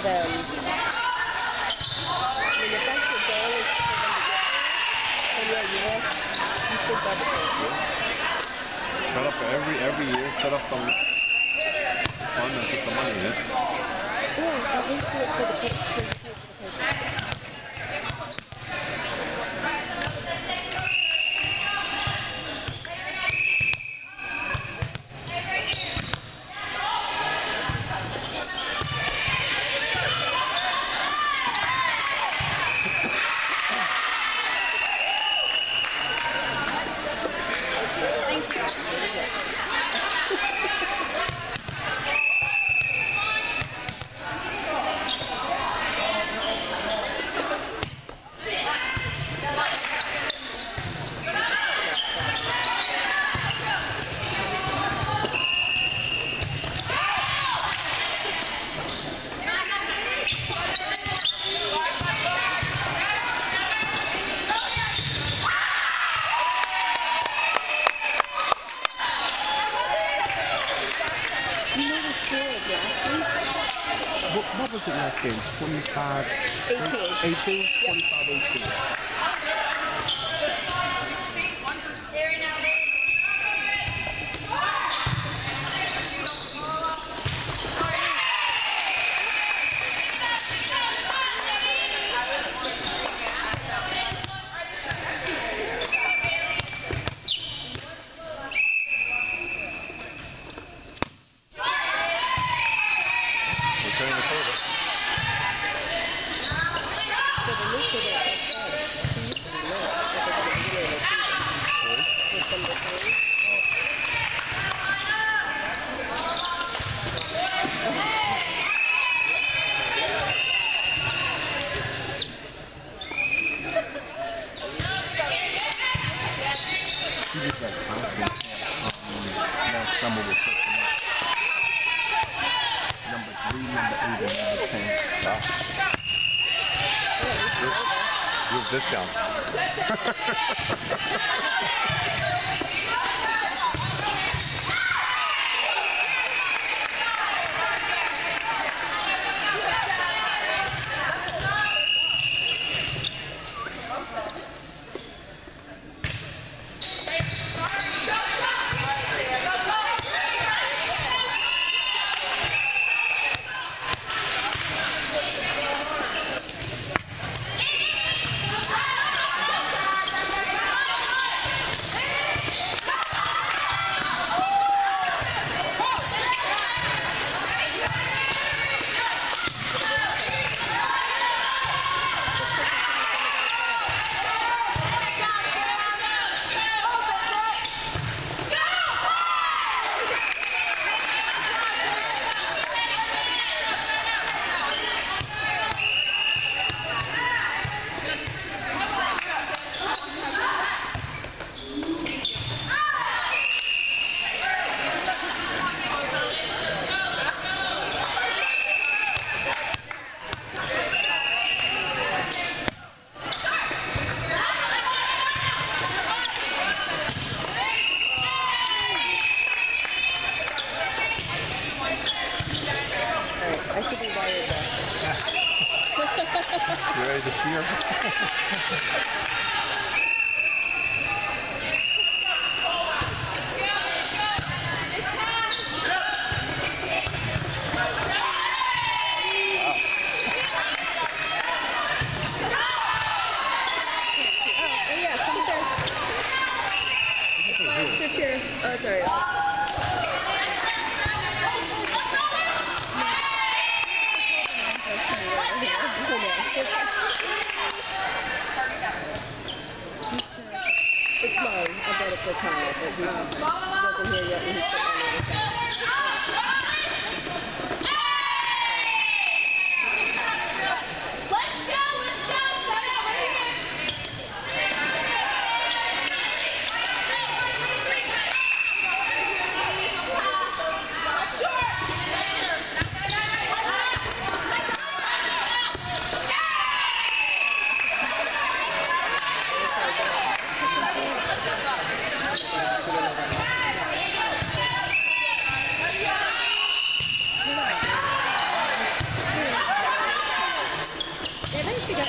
them. I mean, if that's your goal is to put them together, then yeah, you should double it. Set up every year, set up some fund and put the money in it. Yeah, at least do it for the paper. What was it last game? 25... 18? 18? 25, 18. Summer will check them out. Number 3, number 8, and number 10. Wow. Give discount. I should be wired back. You ready to cheer? Cheers. Oh, sorry.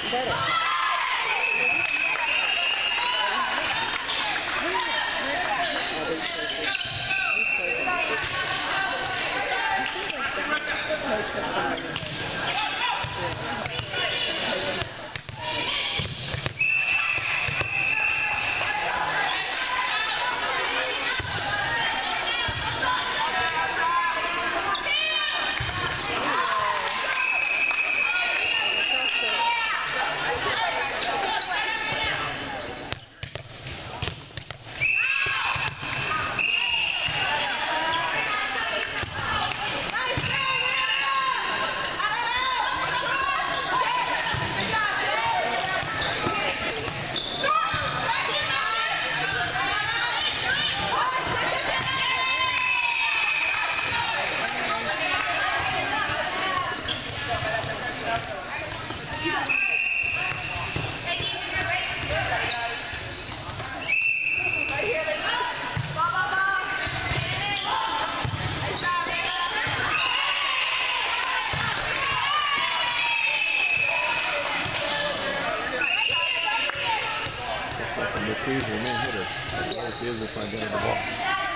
McCree's your main hitter. All he is if I get the ball.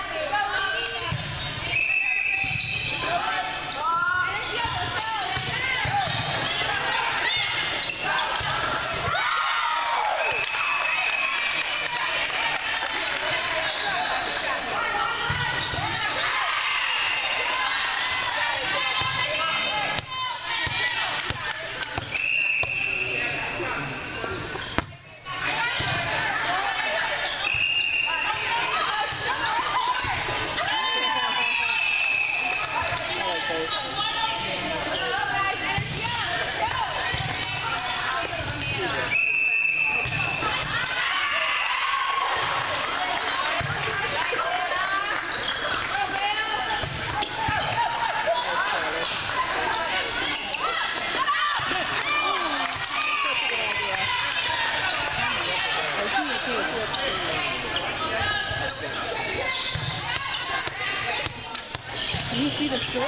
Can you see the stroke?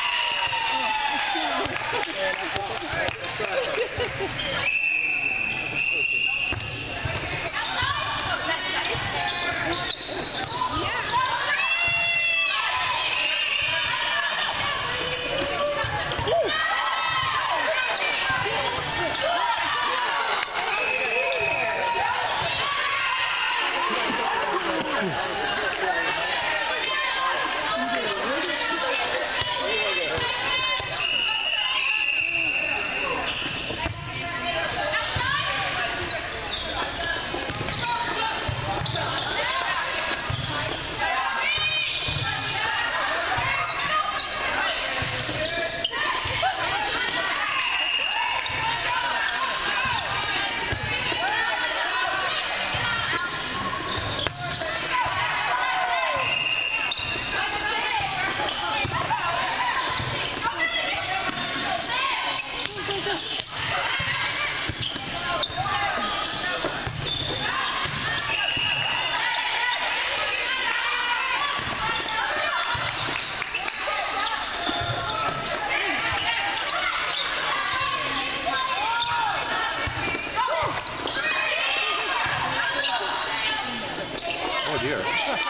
Oh dear.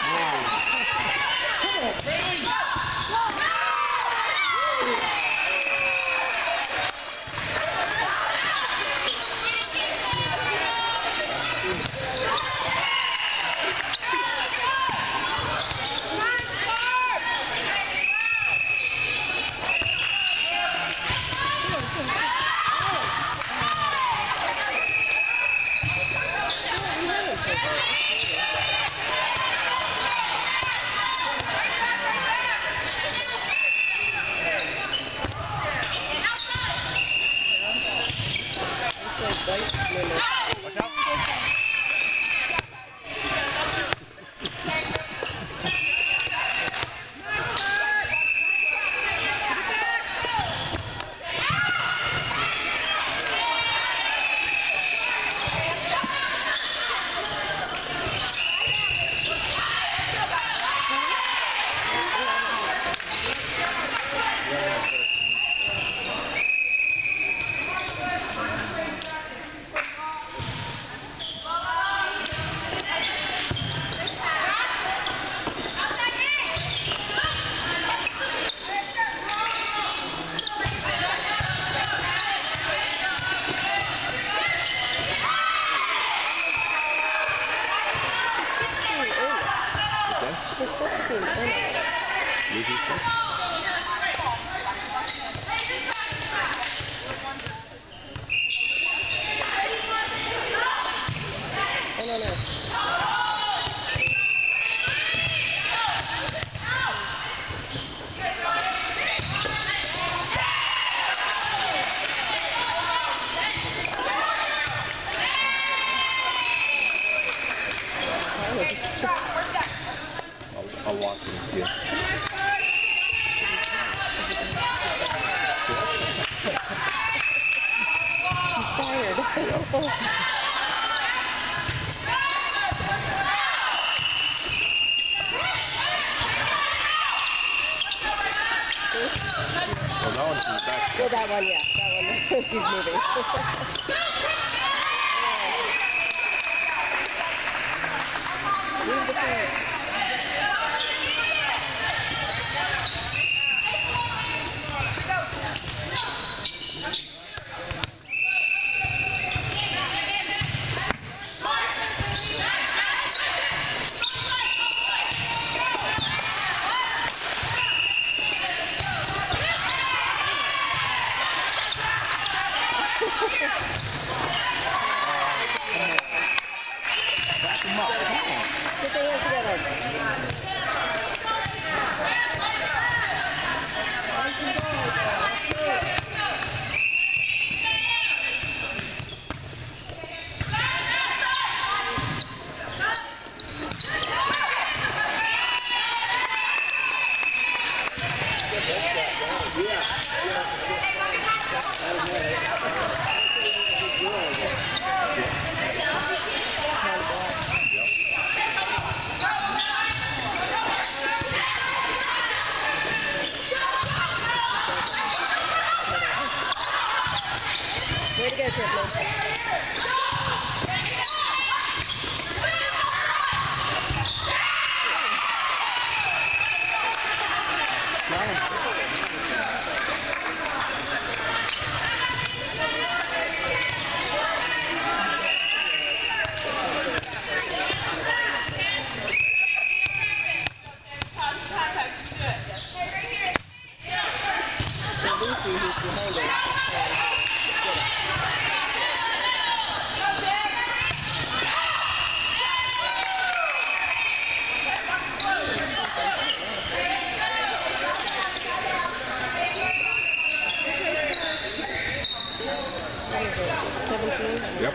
Watch out. No, no, no. I'll watch it and see it. He's tired. Well, that one's in the back. Well, that one, yeah. That one, she's moving. Move the field. Back him up. Come on. Put their hands together. Way to go, Tiffany. Lucy, who's behind her. Yep.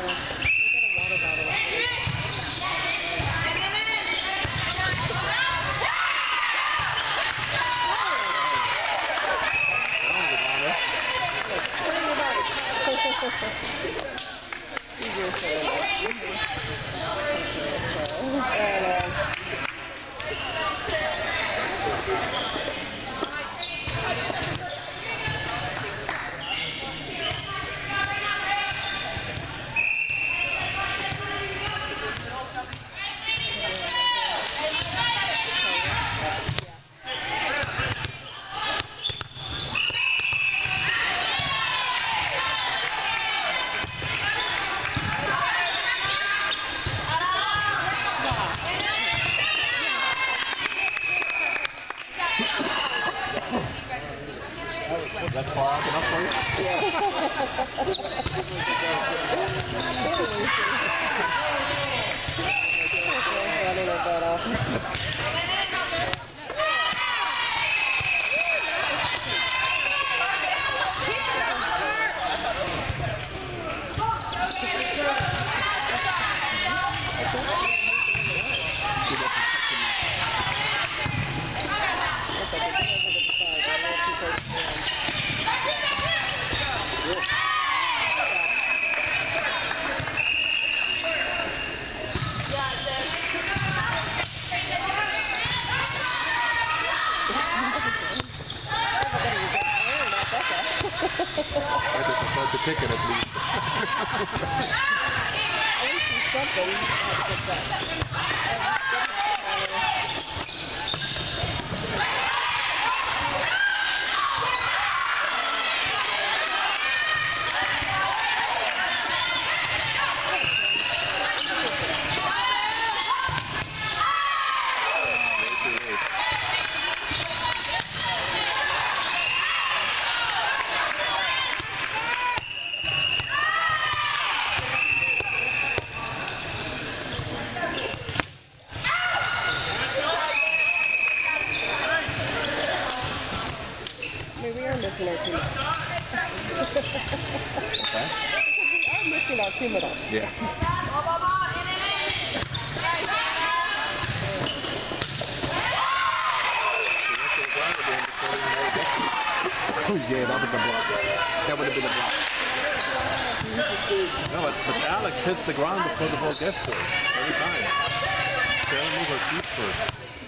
That's far out enough for you? I just prefer the ticket at least. I want to see something. I have to get that. missing out too much. Okay? We are missing out too much. Yeah. Oh yeah, that was a block. That would have been a block. No, but Alex hits the ground before the ball gets to her. Every time. She doesn't move her feet first.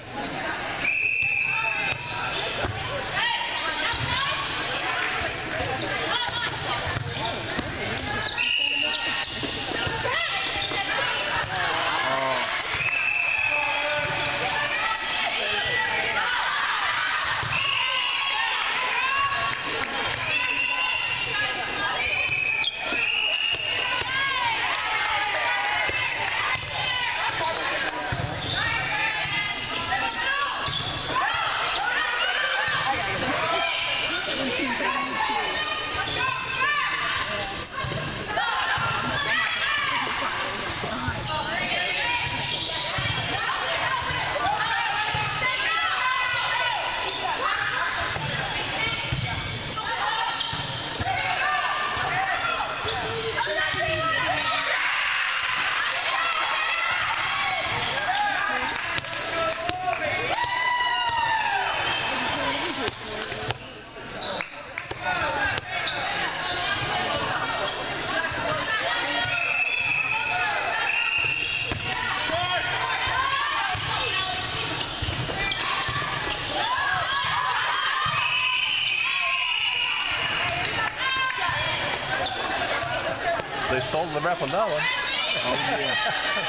They stole the ref on that one. Oh, yeah.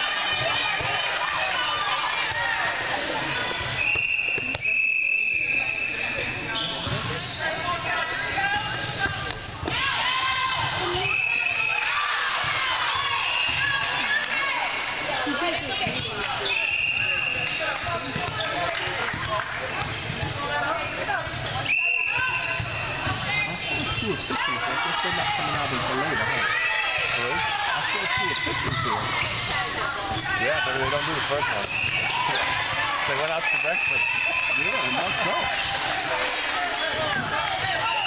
Two officials, I guess they're not coming out until later, huh? Really? I saw two officials here. Yeah, but they don't do the first one. They went out to breakfast. Yeah, they must go.